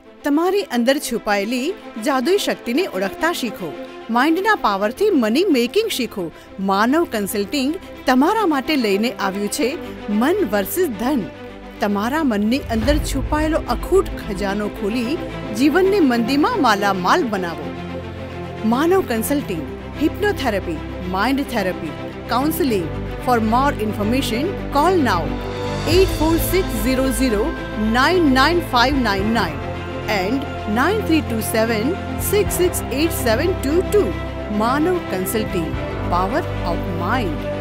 તમારી અંદર છુપાયેલી જાદુઈ શક્તિને ઓળખતા શીખો. માઇન્ડના પાવરથી મની મેકિંગ શીખો. માનવ કન્સલ્ટિંગ તમારા માટે લઈને આવ્યું છે મન વર્સિસ ધન. તમારા મનની અંદર છુપાયેલો અખૂટ ખજાનો ખોલી જીવનની મંદીમાં માલામાલ બનાવો. Manav consulting, hypnotherapy, mind therapy, counseling. For more information, call now 8460099599 and 9327668722. Manav Consulting, Power of Mind.